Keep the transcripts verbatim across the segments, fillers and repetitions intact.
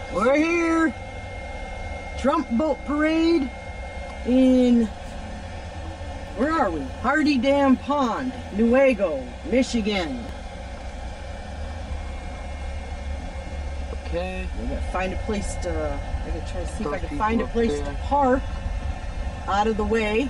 We're here. Trump boat parade in, where are we? Hardy Dam Pond, Newaygo, Michigan. Okay. We gotta find a place to, I gotta try to see if I can find a place to park out of the way.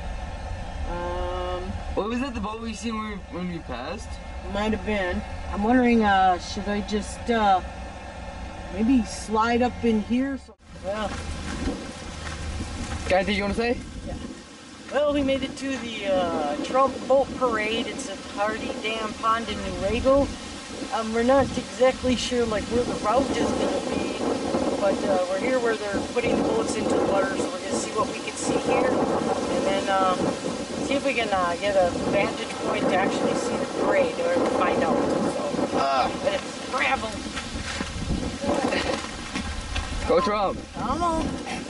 Um, what was that, the boat we seen when we, when we passed? Might have been. I'm wondering, uh, should I just, uh, maybe slide up in here? So, well, got anything you want to say? Yeah. Well, we made it to the uh, Trump boat parade. It's at Hardy Dam Pond in Newaygo. Um, we're not exactly sure like where the route is going to be, but uh, we're here where they're putting the boats into the water, so we're going to see what we can see here, and then um, see if we can uh, get a vantage point to actually see the parade or find out. So, uh, but it's gravel. Go Trump. I don't know.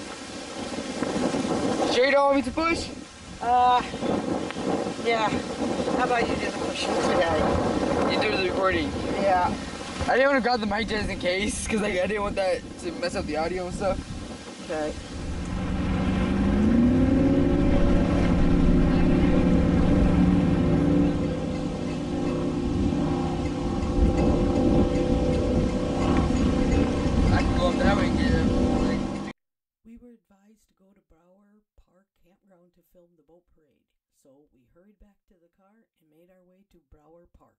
Sure you don't want me to push? Uh, yeah. How about you do the pushing today? You do the recording. Yeah. I didn't want to grab the mic just in case, because like, I didn't want that to mess up the audio and stuff. Okay. I can go up that way and get it. We were advised to go to Brower Park Campground to film the boat parade, so we hurried back to the car and made our way to Brower Park.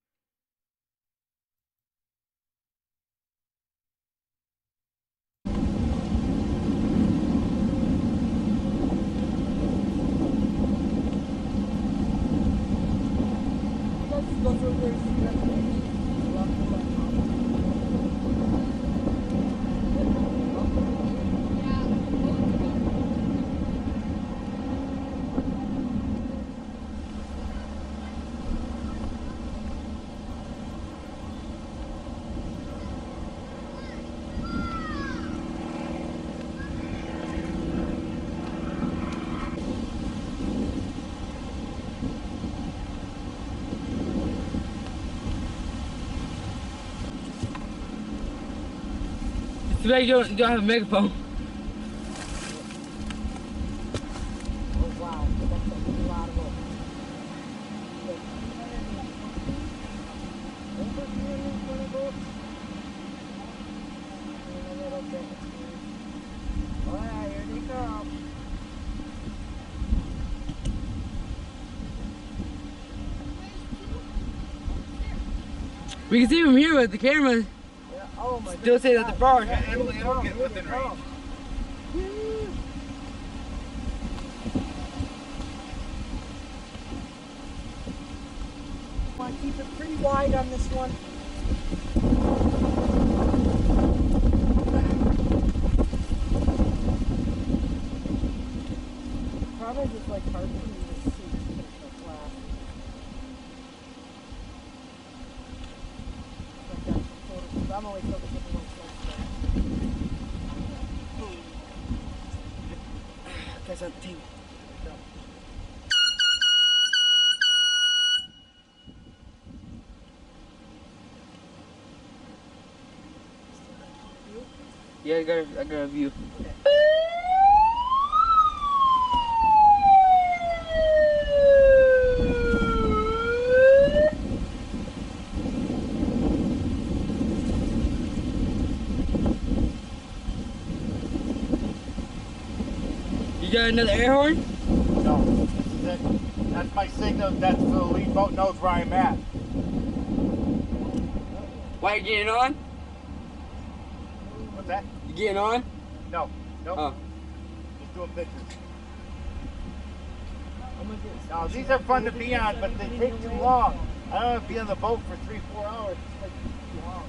Too bad you don't, you don't have a megaphone. Oh wow, that's a lot of boats. Over three hundred twenty boats. And a little bit. Oh yeah, here they come. We can see from here with the camera. Yeah. Oh my Still say that the bar. Yeah, Emily, I don't get within range. I want to keep it pretty wide on this one. Probably just like hard for me to see the glass. Like that's the photo. I'm only focusing on one side. Guys on the team. Yeah, I got a, I got a view. Okay. You got another air horn? No, this is it. That's my signal. That's so the lead boat knows where I'm at. Why, you getting on? What's that? You getting on? No, no. Oh. Just doing pictures. I'm gonna get Now these are fun to be on, but they take too long. I don't want to be on the boat for three, four hours. It's like too long.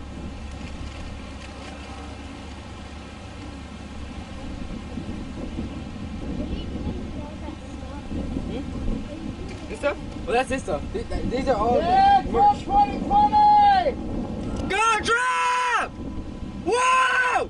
This stuff? Well, that's this stuff. These, these are all Yeah, the Trump merch. twenty twenty! Go Trump! Whoa!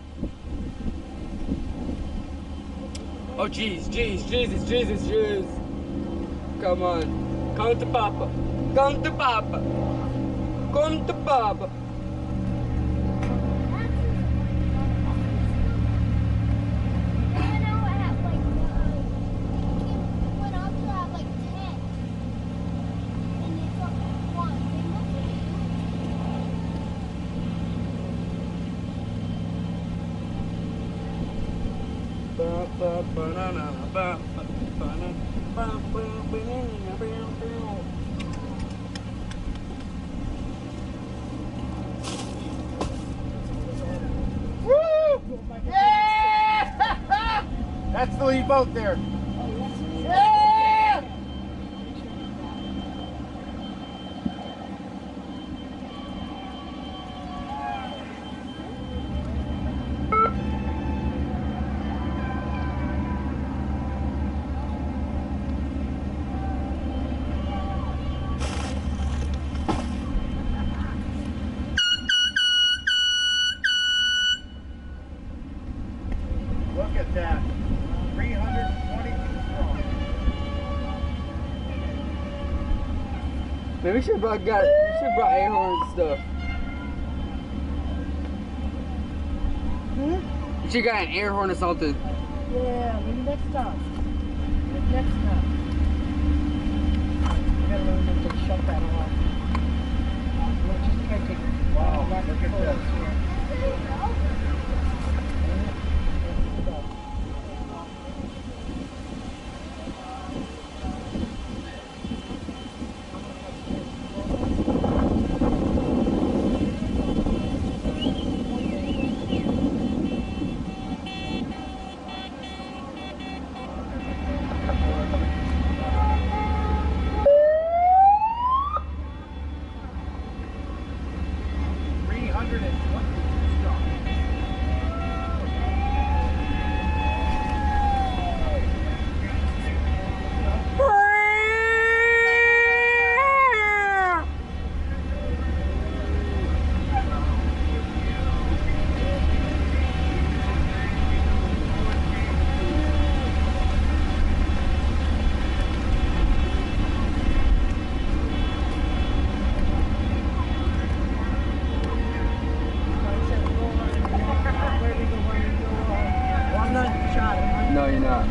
Oh, jeez, jeez, Jesus, Jesus, Jesus. Come on. Come to Papa. Come to Papa. Come to Papa. Woo! Yeah! That's the lead boat there. Yeah! Look at that. three hundred twenty feet strong. Maybe we should have brought, got, we should have brought air horns and stuff. Hmm? We should have got an air horn or something. Yeah, maybe next time. Maybe next time. I gotta learn when to shut that off. Let's just try to take Wow, uh, look at photos this. here. three hundred twenty feet strong. Well, I'm not shot. Am I? No, you're not.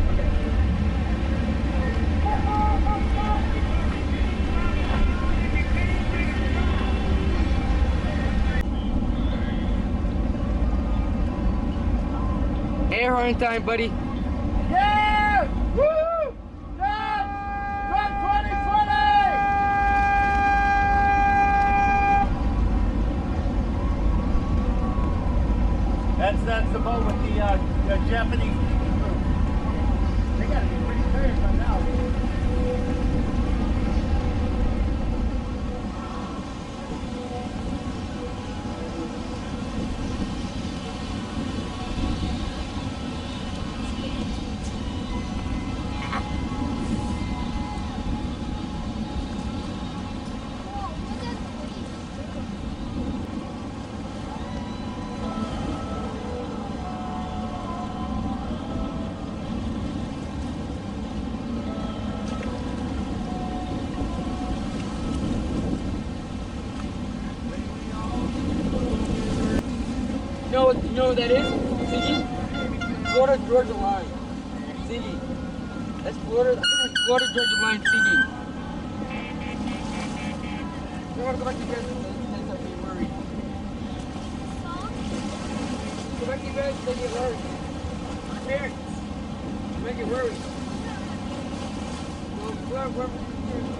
Air horn time, buddy. Yeah! Woo! Done! Done twenty twenty! That's that's the boat with the, uh, the Japanese crew. They gotta be pretty serious by now. You know what, you know what that is? Siggy? Florida Georgia line. Siggy. That's Florida, I think that's Florida Georgia line Siggy. You don't want to go back to bed, that's how you worried. Go back to bed, they get worried. Your parents. You make it worried. Well, where, where, where,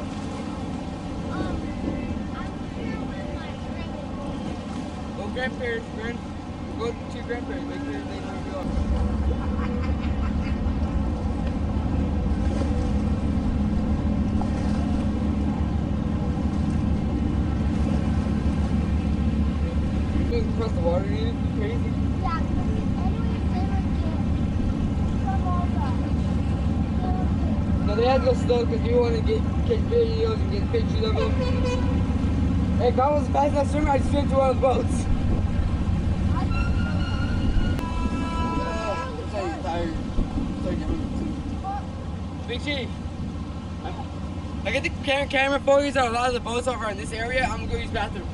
Go grandparents, grand, go to your grandparents, make sure they know you are. You can cross the water, dude, you crazy. Yeah, because anyways, they would get from all the. No, they had to go slow because you want to get catch videos and get pictures of them. Hey, if I was fast enough swimmer, I'd swim to one of the boats. I'm tired. Big Chief, I get the camera, camera photos on a lot of the boats over in this area. I'm gonna go use the bathroom.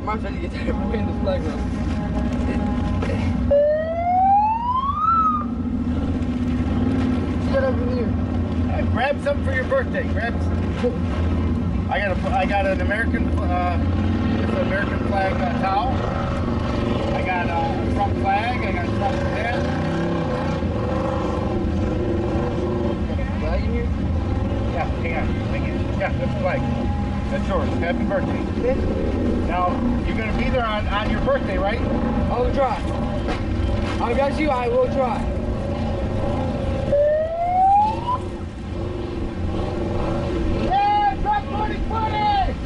mom's trying to get tired of wearing this flag now. Get over here. Uh, grab some for your birthday. Grab some. I got a, I got an American, uh, it's an American flag uh, towel. I got a Trump flag. I got a Trump hat. Flag in here? Yeah, hang on. Hang on. Yeah, that's the flag. That's yours. Happy birthday. Now, you're going to be there on, on your birthday, right? I will try. I got you. I will try. Yeah, Trump twenty twenty!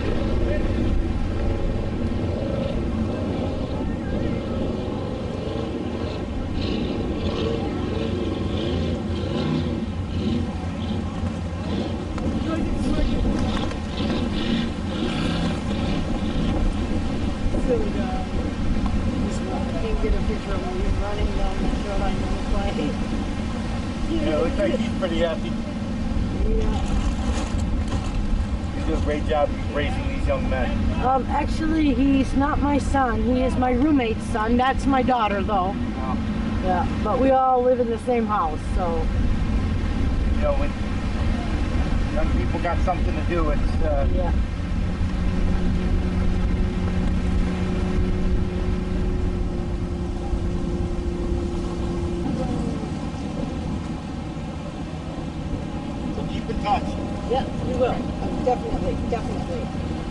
Silly guy. Just can't get a picture of him running down the shoreline on the flag. Yeah, it looks like he's pretty happy. Yeah. You do a great job raising these young men. Um, actually, he's not my son. He is my roommate's son. That's my daughter, though. Oh. Yeah, but we all live in the same house, so. You know, when young people got something to do, it's, uh, Yeah. so keep in touch. Yeah, we will. Definitely, definitely.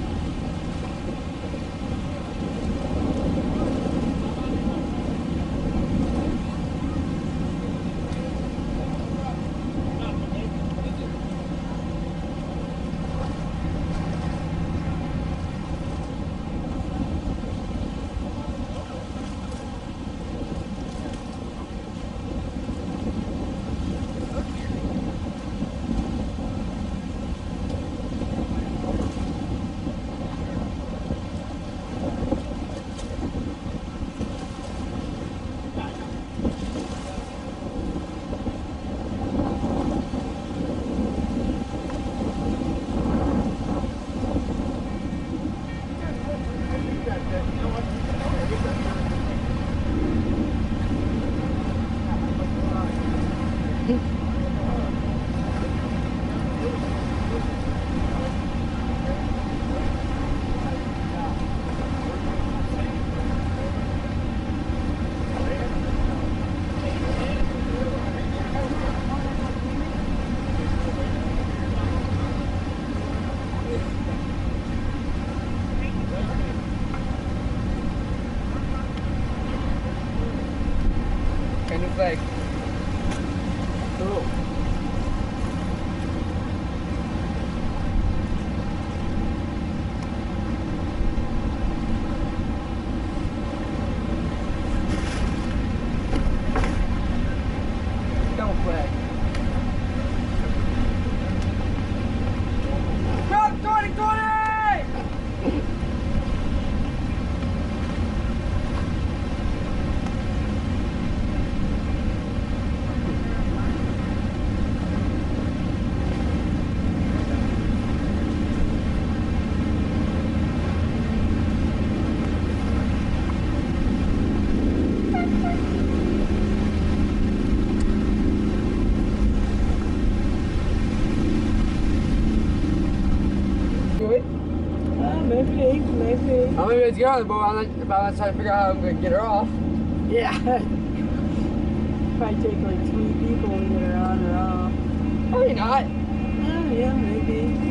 Kind of flag. Cool. Double flag. Trump twenty twenty! Do it. Uh, maybe, maybe. I'm maybe let's get on the boat. I'm not, if I'm not trying to figure out how I'm going to get her off. Yeah. Probably take like three people to get her on or off. Probably not. Oh, yeah, maybe.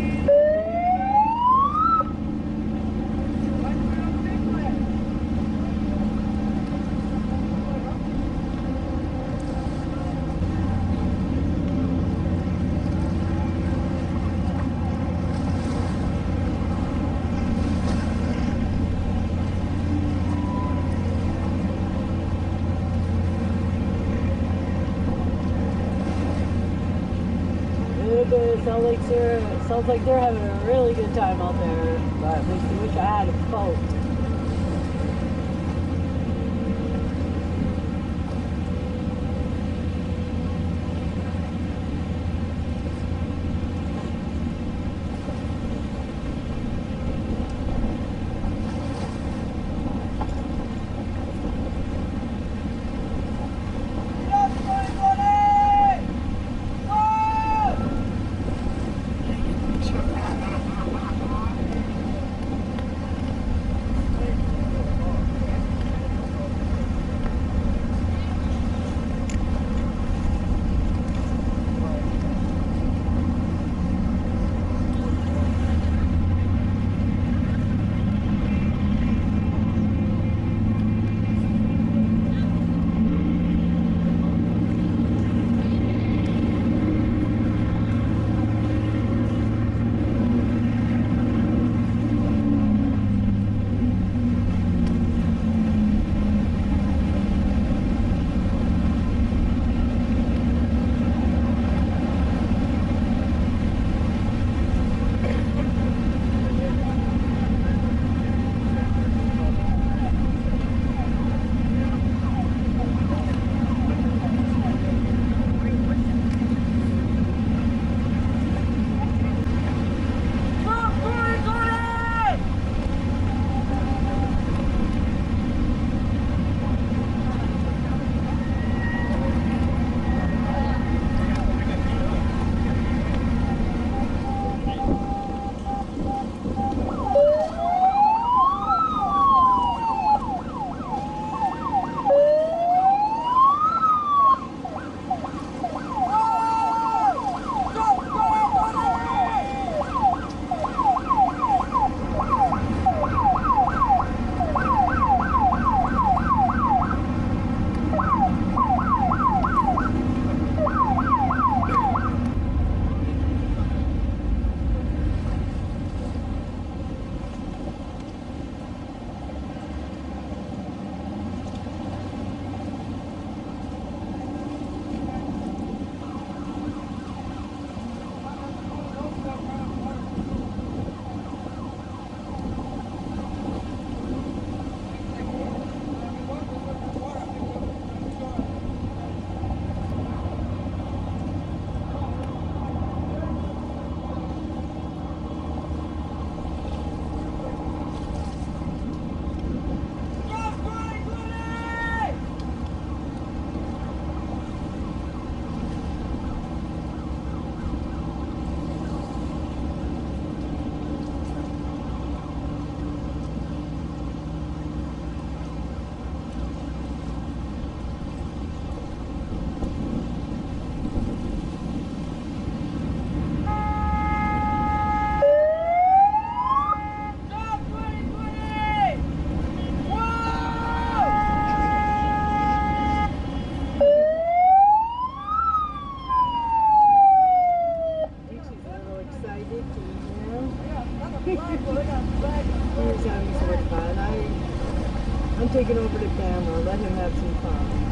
It sounds like they're, sounds like they're having a really good time out there. But at least I wish I had a boat. He's having so much fun. I, I'm taking over the camera. Let him have some fun.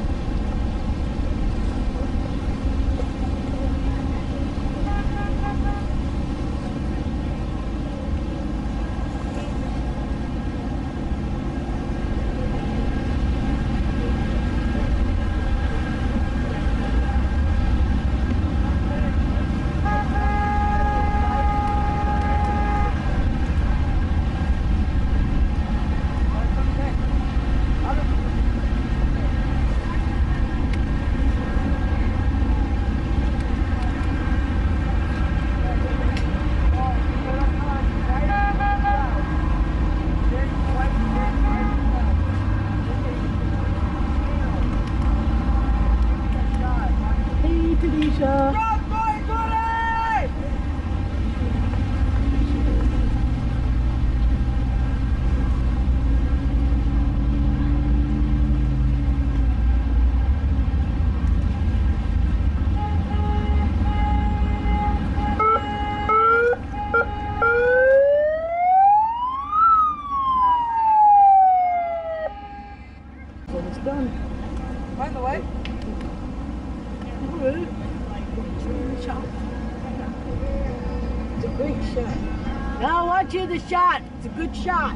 Done. By the way, it's a great shot. Now watch you the shot. It's a good shot.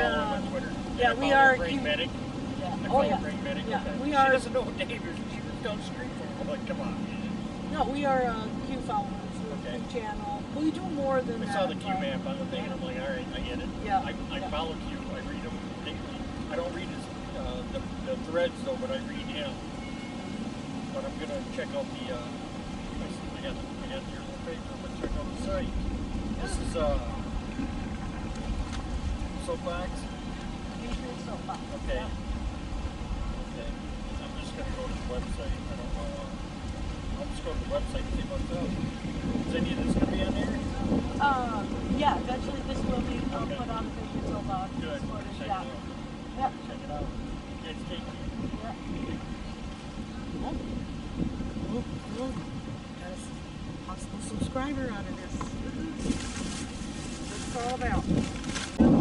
follow him uh, on Twitter. yeah, I we follow are Brain Q- Medic. yeah. I Oh follow yeah. Brain Medic. Yeah, Okay. we She are. doesn't know David. She just don't stream for him. Like, come on. No, we are uh, Q followers. We're Okay. Q channel. We do more than I that. saw the Q but- map on the thing, and I'm like, all right, I get it. Yeah, I, I yeah. follow Q. I read him daily. I don't read his uh, the, the threads though, but I read him. But I'm gonna check out the. Uh, I see- I got I got your little paper. I'm gonna check out the site. This is uh. Soapbox. Patriot Soapbox. Okay. Yeah. Okay. I'm just gonna go to the website. I don't know. Uh, I'll just go to the website and see what's up. Is any of this gonna be on there? Uh, yeah, eventually this will be uh, Okay. put on the Patriot Soapbox. Good. Sort of, Check yeah. it out. Yeah. Check it out. You guys take care. Yeah. Cool. Cool. Cool. Got a possible subscriber out of this. What's it all about?